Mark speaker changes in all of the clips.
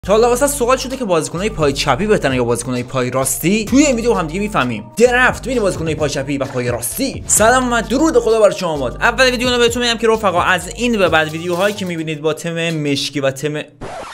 Speaker 1: تا حالا واسه سوال شده که بازیکنای پای چپی بهترن یا بازیکنای پای راستی؟ توی این ویدیو هم دیگه میفهمیم. درفت بین بازیکنای پای چپی و پای راستی. سلام و درود خدا بر شما باد. اول ویدیو رو بهتون میگم که رفقا از این به بعد ویدیوهایی که میبینید با تم مشکی و تم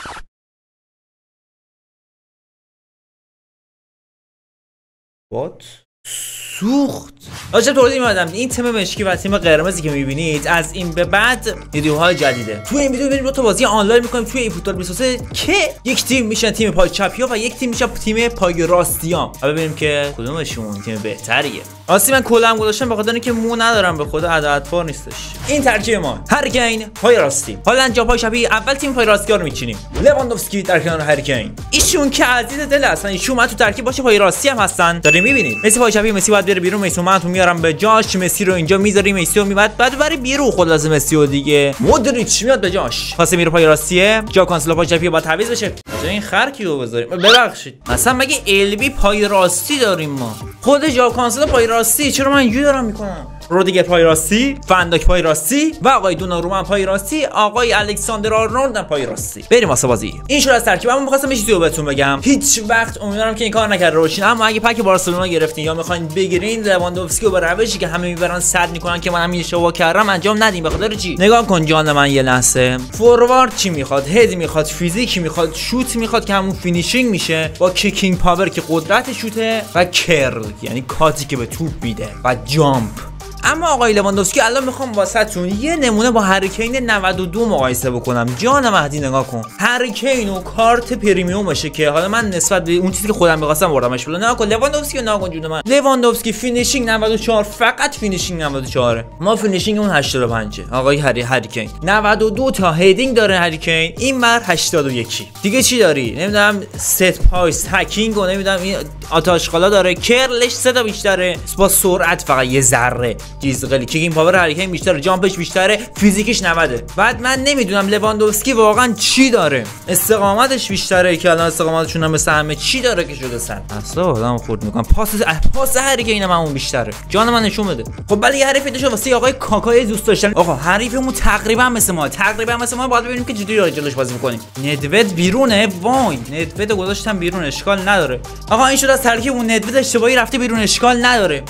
Speaker 1: سوخت داشتم توضیح میدادم این تیم مشکی و تیم قرمزی که میبینید از این به بعد ویدیوهای جدیده. توی این ویدیو ببینید دو تا بازی آنلاین میکنیم توی ای فوتبال 23 که یک تیم میشن تیم پای چپیا و یک تیم میشن تیم پای راستیا و ببینیم که کدومشون تیم بهتریه. راستی من کلم گذاشتم به خاطر اینکه مو ندارم، به خدا عددوار نیستش. این ترکیب ما هری کین پای راستی، حالا جا پای چپی اول تیم پای راستی رو میچینیم. لواندوفسکی در کنار هری کین، ایشون که عزیز دل هستن، ایشون تو ترکیب باشه پای راستی هم هستن. داریم میبینید مسی پای چپی، مسی باید بره بیرون، مسی من تو میارم به جاش، مسی رو اینجا میذاریم، مسی رو بعد بره بیرون، خلاص مسی رو دیگه مودریچ میاد به جاش، پاس میره پای راستیه، جا کانسلو پای چپی باید تعویض بشه. جای این خرکیو بذاریم، ببخشید مثلا مگه البی پای راستی داریم ما؟ خود جا کانسلو پای راستی، چرا من اینجوری دارم میکنم؟ رودیگر پای راستی، فنداک پای راستی و آقای دوناروما پای راستی، آقای الکساندر آرنولد پای راستی. بریم واسه بازی. این شد از ترکیب. اما می‌خواستم یه چیزی رو بهتون بگم. هیچ وقت امیدوارم که این کار نکرده باشین، اما اگه پک بارسلونا گرفتین یا می‌خواید بگیرین لواندوفسکی رو به روشی که همه میبرن صد میکنن که منم اشتباه کردم انجام ندین. به خاطر چی؟ نگاه کن جان من یه لحظه. فوروارد چی میخواد؟ هد میخواد، فیزیک میخواد، شوت میخواد که همون فینیشینگ میشه با کیکینگ پاور که قدرت شوته و کرل یعنی کاتی که به توپ میده و جامپ. اما آقای لواندوفسکی الان میخوام واسهتون یه نمونه با هری کین 92 مقایسه بکنم. جان مهدی نگاه کن، هری کین و کارت پریمیومشه که حالا من نسبت به اون چیزی که خودم می‌خواستم بردمش بالا. نگاه کن لواندوفسکی، نگاه کن جون من، لواندوفسکی فینیشینگ 94، فقط فینیشینگ 94. ما فینیشینگ اون 85. آقای هری کین 92 تا هدینگ داره هری کین، این بر 81. دیگه چی داری؟ نمیدونم ست پاس، هکینگ و نمیدونم این آتاشقالا داره، کرلش 3 تا بیشتره، با سرعت فقط یه ذره چیز قلی، کیکینگ پاور هری کین بیشتره، جامپش بیشتره، فیزیکش 90. بعد من نمیدونم لواندوفسکی واقعا چی داره، استقامتش بیشتره که الان استقامتشون هم مثل همه چی داره که شده سن اصلا آدم خورد میکنم. پاس هری کین هم اون بیشتره، جان من نشون بده. خب ولی یه حریف داشته واسه آقای کاکای دوست داشتن. آقا حریفمون تقریبا مثل ما باید ببینیم که چجوری جلوش بازی میکنیم. ندوید بیرونه، وای ندوید گذاشتم بیرون، اشکال نداره. آقا این شد از ترکیب اون، ندوید اشتباهی رفته بیرون، اشکال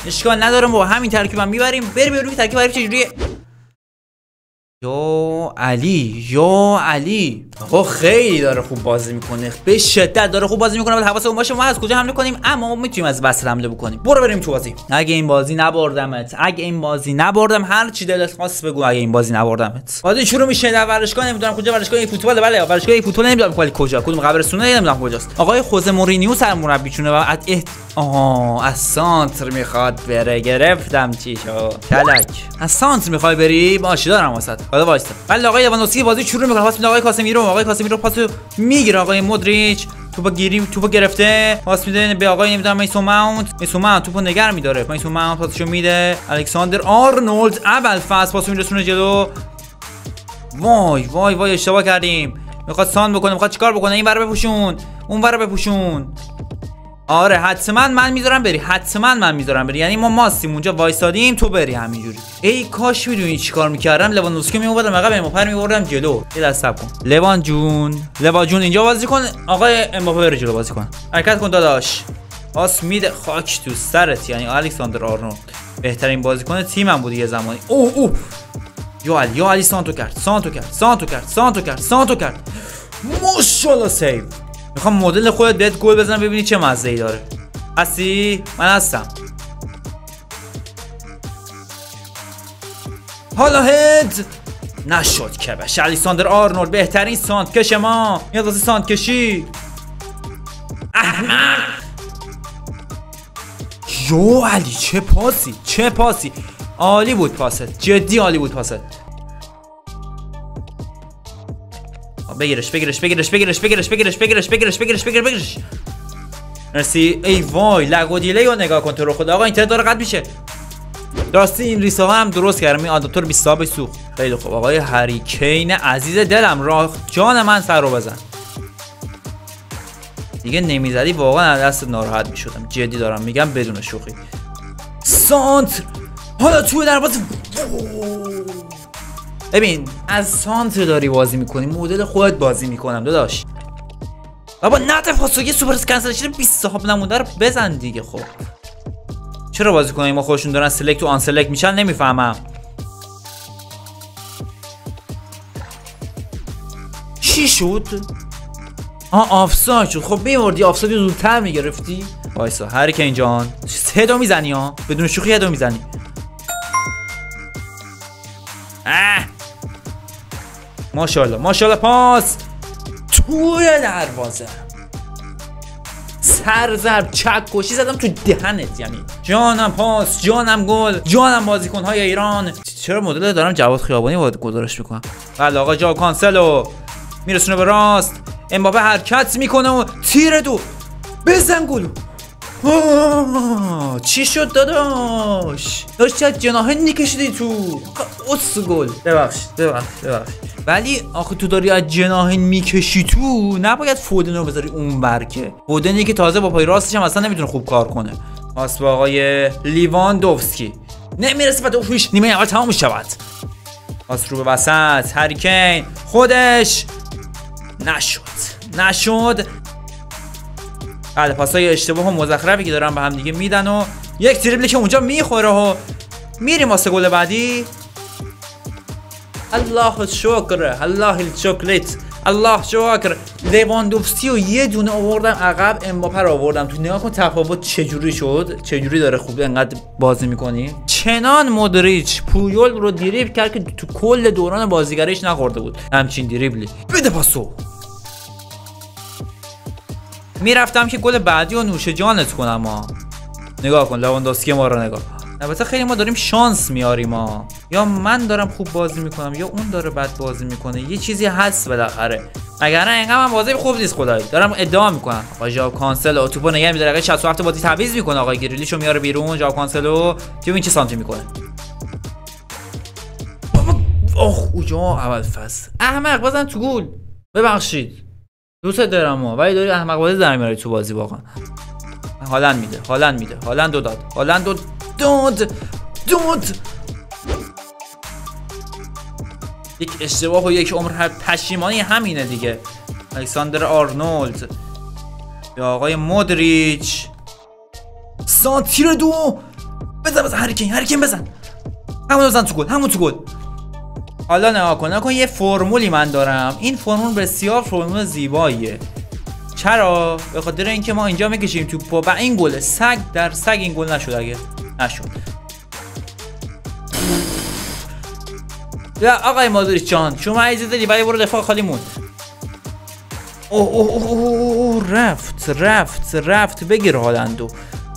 Speaker 1: نداره با همین ترکیبم میبریم. بریم ترکیب حریف چجوریه. یا علی آقا خیلی داره خوب بازی میکنه، به شدت داره خوب بازی میکنه. ولی حواسمون باشه ما از کجا حمله کنیم، اما ما میتونیم از وسط حمله بکنیم. بریم تو بازی. اگه این بازی نبردم هر چی دلت خواست بگو، اگه این بازی نبردمت. بازی شروع میشه در ورزشگاه، نمیدونم کجا، ورزشگاه فوتبال، بله ورزشگاه فوتبال، نمیدونم ولی کجا، کدوم قبرستونه نمیدونم کجاست. آقای خوزه مورینیو سرمربیشونه و از سانتر میخواد بره. گرفتم چی شو کلک، از سانتر میخوای بری؟ باشه دارم واسط. حالا وایسا. ولی آقای لواندوفسکی بازی شروع میکنه، پاس میده آقای کاسمیرو پاسو میگیره، آقای مودریچ توپو گرفته، پاس میده به آقای نمیدونم میسون ماونت توپو نگه میداره، میسون ماونت پاسشو میده الکساندر آرنولد، اول فاز پاسو میرسونه جلو. وای اشتباه کردیم. میخواد سان بکنه، میخواد چیکار بکنه؟ این ور بپوشون، اون ور بپوشون. آره حتما من میذارم بری، یعنی ما ماستیم اونجا وایسادیم تو بری همینجوری. ای کاش میدونی چیکار میکردم، لواندوفسکی میوردم عقب، اماپر میوردم جلو. یه دست صبر کن لوان جون اینجا بازی کن، آقای امباپه بره جلو بازی کن، حرکت کن داداش. پاس میده، خاک تو سرت، یعنی الکساندر آرنولد بهترین بازیکن تیمم بود یه زمانی. یا علی سانتو کرد. ماشاءالله سیو. میخوام مدل خودت بهت گل بزنم ببینی چه مزه‌ای داره. هستی؟ من هستم. حالا هد نشد که بشه. الکساندر آرنولد بهترین سانت کش ما، میاد واسه سانت کشی. احمق. یو علی چه پاسی عالی بود پاست، جدی عالی بود پاست. بگیرش. مرسی. ای وای لگ و دیلی رو نگاه کن تو رو خدا. آقا اینترنت داره قطع میشه. راستی این ریسا هم درست کردم، این آداپتور 20 به سوخت. خیلی خوب. آقای هری کین عزیز دلم، راه جان من سر رو بزن. دیگه نمیزدی واقعا از دست ناراحت میشدم، جدی دارم میگم بدون شوخی. سانتر حالا توی دروازه. ببین از سانتر داری بازی میکنی، مدل خودت بازی میکنم داداش. بابا نه پاسو یه سوپر کنسل شده 20 صاحب نمونده رو بزن دیگه. خب چرا بازیکنای ما خودشون دارن سلکت و آن سلکت میشن نمیفهمم. چی شد؟ آفساید شد. خب میوردی آفساید زودتر میگرفتی. وایسا هریکین جان 3 تا میزنی ها، بدون شوخی 1 تا میزنی. ماشاءالله ماشاءالله پاس توی دروازه. سرزرب چک کشی زدم تو دهنت. یعنی جانم پاس، جانم گل، جانم بازیکن‌های ایران. چرا مدل دارم جواد خیابانی وارد گزارش میکنم. بله آقا جاو کانسلو میرسونه به راست، امباپه حرکت میکنه و تیر دو بزن گلو. چی شد داداش؟ داشتی از جناحین میکشیدی تو. اوس گل. ببخشید. ولی آخه تو داری از جناحین میکشی تو، نباید فودن رو بذاری اون برکه. فودنی که تازه با پای راستش هم اصلا نمیتونه خوب کار کنه. پاس به آقای لیواندوفسکی نمیرسه و دوش نیمه اول تمام شود. پاس رو به وسط هریکین خودش نشد. بله پاسای اشتباه و مزخرفی که دارن به هم دیگه میدن و یک تریبلی که اونجا میخوره و میریم واسه گل بعدی. الله شکر، الله الشکرت، الله شکر. لیواندوفسکی و یه دونه آوردم عقب، امباپه رو آوردم تو. نگاه کن تفاوت چجوری شد، چجوری داره خوب انقدر بازی میکنی. چنان مودریچ پویول رو دریبل کرد که تو کل دوران بازیگریش نخورده بود همچین دریبلی. بده پاسو. میرفتم که گل بعدی رو نوش جانت کنم ها. نگاه کن لیواندوفسکی ما رو نگاه. البته خیلی ما داریم شانس میاریم ها. یا من دارم خوب بازی میکنم یا اون داره بد بازی میکنه. یه چیزی هست بالاخره. اگر نه اینقدر من بازی خوب نیست خدایی. دارم ادعا میکنم. آقا ژاو کانسلو توپو نگه میداره. دقیقه 67 بازی تعویض میکنه. آقا گریلیشو میاره بیرون. ژاو کانسلو ببین چه سانتی میکنه. اوه اوجا اول فصل. احمق بزن تو گل. ببخشید. دوست دارم ولی داری احمق بازی در میاری تو بازی واقعا. هالند میده. هالند داد. یک اشتباه و یک عمر پشیمانی همینه دیگه. الکساندر آرنولد یا آقای مودریچ سانتیر دو بزن هریکین بزن. همون تو گل. حالا نگاه کن یه فرمولی من دارم. این فرمول بسیار فرمول زیباییه. چرا؟ به خاطر اینکه ما اینجا میکشیم توپو و این گل سگ در سگ این گل نشد. یا آقای مودریچ جان شما عزیز دلی ولی برو دفاع خالی موند. اوه رفت بگیر هالندو.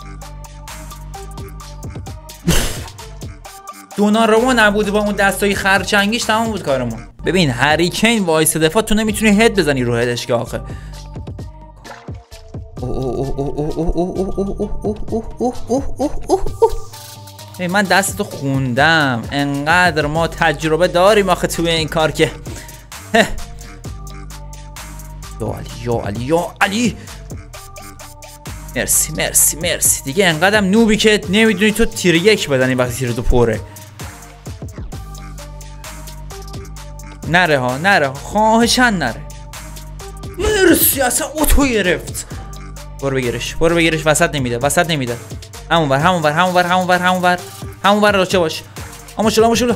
Speaker 1: دوناروما نبود با اون دستای خرچنگیش تمام بود کارمون. ببین هریکین وایس دفاع تو نمیتونی هد بزنی رو هدش که آخه. من دستتو خوندم. انقدر ما تجربه داریم آخه توی این کار که یا علی مرسی دیگه. انقدرم نوبی که نمیدونی تو تیر 1 بدنی وقتی تیر 2 پره. نره خواهشن نره. مرسی اصلا اوتو گرفت. برو بگیرش وسط نمیده. همونور راچه باش. اما شلو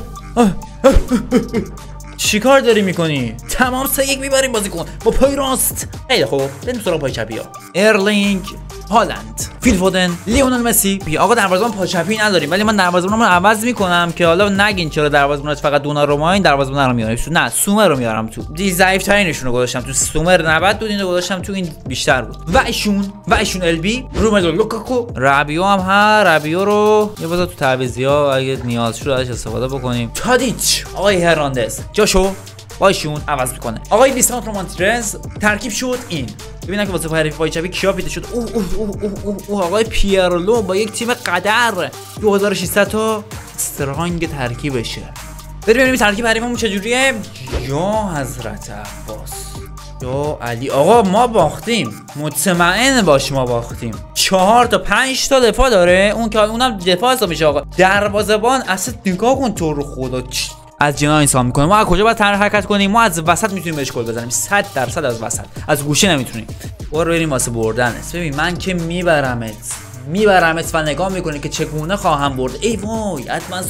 Speaker 1: چی کار داری میکنی؟ تمام 3-1 میبریم بازی کن با پای راست. خیلی خوب بریم سراغ پای چپی ها. ارلینگ هالند، فیل فودن، لیونل مسی. بیا آقا دروازه‌بان پا چپی نداریم ولی من دروازه‌بانمو عوض میکنم که حالا نگین چرا دروازه‌بانت فقط دوناروما. این دروازه‌بان رو میارم تو. نه سومر رو میارم تو. دی ضعیف ترینشون رو گذاشتم تو. سومر 90 بود اینو گذاشتم تو. این بیشتر بود. و ایشون ال بی روملو لوکاکو رابیو هم رابیو رو یه بذار تو تعویضی‌ها اگه نیاز شد ازش استفاده بکنیم. تادیچ آقای هرناندز جاشو وایشون عوض میکنه. آقای لیساندرو مارتینز ترکیب شد. این ببینن که واسه حریف پای چپی کیا پیدا شد. آقای پیرلو با یک تیم قدر 2600 تا استرانگ ترکیبشه. ببینیم ترکیب حریفمون چجوریه. یا حضرت عباس یا علی. آقا ما باختیم. مطمئن باش ما باختیم. 4 تا 5 تا دفاع داره. اونم دفاع حساب میشه. آقا دروازه‌بان اصلا نگاه کن تو رو خدا از جناح انسان میکنه. ما از کجا باید حرکت کنیم؟ ما از وسط میتونیم بهش گل بزنیم، 100% از وسط، از گوشه نمیتونیم. برو بریم واسه بردنت. ببین من که میبرمت و نگاه میکنی که چگونه خواهم برد. ای وای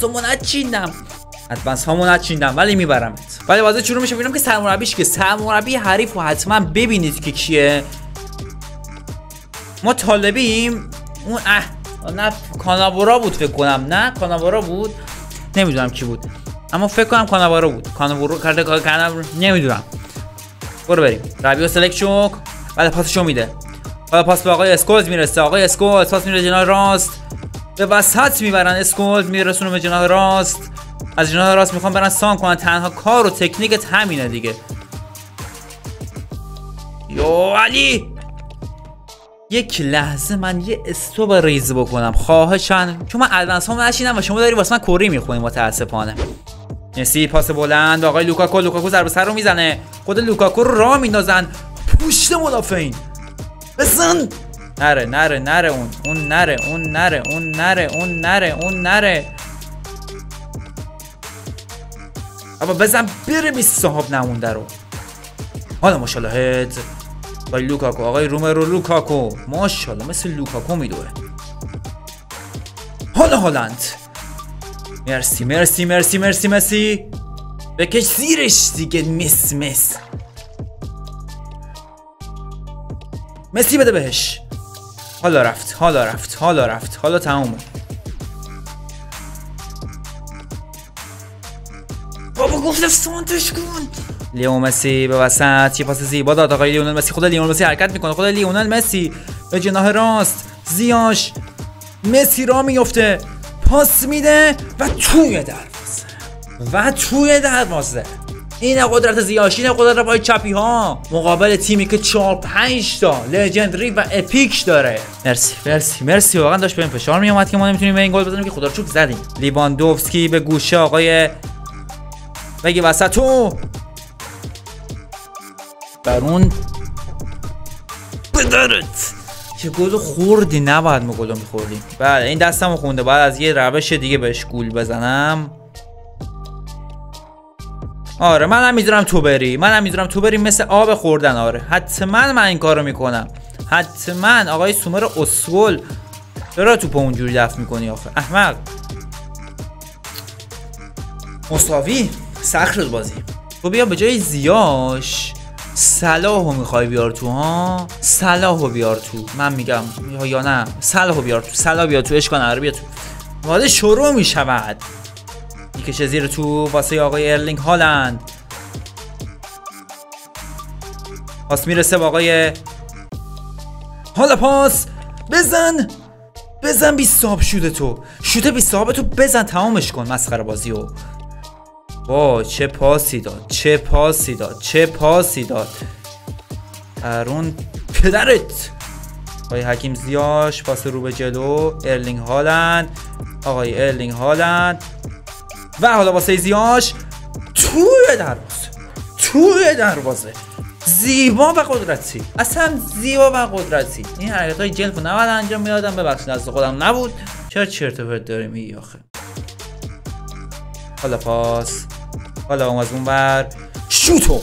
Speaker 1: ادوانس نچیندم ولی میبرمت. ولی بازی شروع میشه. ببینم که سرمربیش که سرمربی حریف و حتما ببینید که کیه. ما طالبیم اون نه کاناوارا بود فکر کنم، نه کاناوارا بود، نمیدونم کی بود، اما فکر کنم کاناوارا بود. کاناوارا نمیدونم. برو بریم. ربیو سلکت شو. بعد پاسشو میده. بعد پاس به آقای اسکولز میرسه. آقای اسکولز پاس میره جناح راست. به وسط میبرن. اسکولز میرسونه به جناح راست. از جناح راست میخوام برن سام کنن. تنها کار و تکنیکت همینه دیگه. یو علی یک لحظه من یه استوب ریز بکنم خواهشن، چون من ادوانس هم نشینم و شما داری واسه من کوری میخونی متاسفانه. مسی پاس بلند. آقای لوکاکو ضربه سر رو میزنه. خود لوکاکو رو راه میندازن پشت مدافعین. بزن. نره اون نره. اما بزن بره بی صاحب نمونده رو. حالا ماشاءالله هد با لوکاکو. آقای رومرو لوکاکو ماشاءالله مثل لوکاکو میدوه. حالا هالند. مرسی بکش زیرش دیگه. مسی بده بهش. حالا رفت. حالا تمومه. بابا گفتم سانتش کن. لیو مسی به وسط یه پاس زیبا داد. آقای لیونل مسی. خود لیونل مسی حرکت میکنه. خود لیونل مسی به جناح راست. زیاش مسی را میفته. پاس میده و توی دروازه. این قدرت زیاش، این قدرت پای چپی ها مقابل تیمی که 4-5 تا لژندری و اپیک داره. مرسی واقعا داشت بهم فشار می اومد که ما نمیتونیم به این گل بزنیم که خدا رو شکر زدیم. لیواندوفسکی به گوشه آقای بگی وسط تو برون بدارت. چه گل خوردی. نباید ما گل میخوردیم. بله این دستمو خونده. باید از یه روش دیگه بهش گول بزنم. آره منم میذارم تو بری مثل آب خوردن. آره حتما من این کارو میکنم. حتما. آقای سومر اسکول چرا توپ اونجوری دفع میکنی آخه احمق. مساوی. سخت شد بازی. تو بیا به جای زیاش صلاحو میخوای بیار تو ها. صلاحو بیار تو. من میگم یا نه صلاحو بیار تو. صلاح بیار تو. اشکال نداره بیا تو. وارد شروع میشود. میکشه زیر تو واسه آقای ارلینگ هالند. پاس میرسه با آقای حالا پاس. بزن بی صاحب شوت بی صاحب تو بزن تمامش کن. مسخره بازیو. وا چه پاسی داد. ارون پدرت. آقای حکیم زیاش پاس رو به جلو. ارلینگ هالند. آقای ارلینگ هالند و حالا واسه زیاش توی دروازه. زیبا و قدرتی. اصلا زیبا و قدرتی. این حرکت های جلف رو نباید انجام میدادم. ببخشید دست خودم نبود. چرا چرت و پرت داری میگی آخه. حالا پاس. حالا از اون بر شوتو.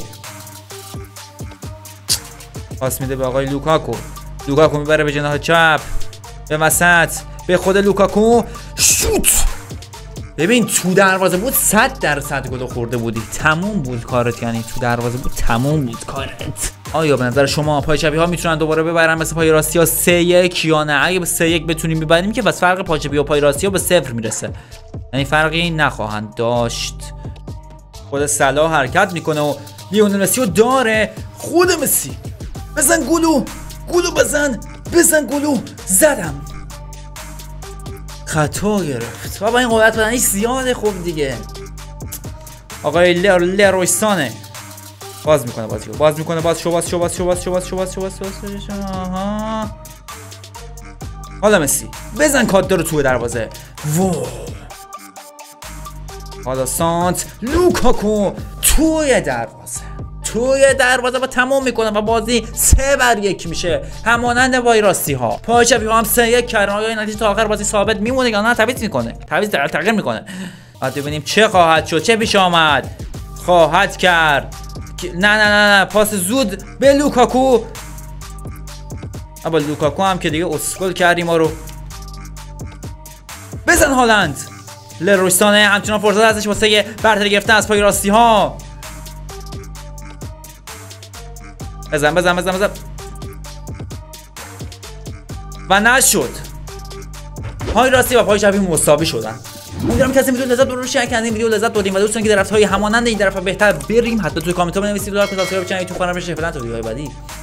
Speaker 1: پاس میده به آقای لوکاکو میبره به جناح چپ به وسط به خود لوکاکو. شوت. ببین تو دروازه بود 100% گل خورده بودی. تموم بود کارت. یعنی تو دروازه بود تموم بود کارت. آیا به نظر شما پای چپی ها میتونن دوباره ببرن مثل پای راستی ها 3-1 یا نه؟ اگه به 3-1 بتونیم ببریم که بس فرق پای چپی و پای راستی ها به 0 میرسه. یعنی فرقی نخواهند داشت. خود صلاح حرکت میکنه و لیونل مسی رو داره. خود مسی بزن گلو بزن گلو. زدم. خطا گرفت. بابا این قدرت بدنی زیاده. خوب دیگه. آقای لرویسانه باز میکنه بازیو. باز شو. حالا مسی بزن کادر رو توی دروازه. حالا سانت لوکاکو توی دروازه و تمام میکنه و بازی 3-1 میشه همانند وایراستی ها. پای چپی ها هم 3-1 کردن. آیا این نتیجه تا آخر بازی ثابت میمونه یا نه؟ تعویض تغییر میکنه. بعد ببینیم چه خواهد شد، چه پیش آمد. خواهد کرد. نه پاس زود به لوکاکو. اما لوکاکو هم که دیگه اسکول کردیم ما رو. بزن هالند. لروی سانه همچنان فرصت هستش واسه برتری گرفتن از پای راستی ها. بزن و نشد. پای راستی و پای چپی مساوی شدن. امیدوارم کسی ویدیو لذت برده باشه. اگه از این ویدیو لذت بردین و دوستان که در رفتهای همانند این طرف بهتر بریم، حتی توی کامنت ها بنویسید. لایک و سابسکرایب چنل یوتیوب کانال بشه. فعلا تا ویدیوهای بعدی.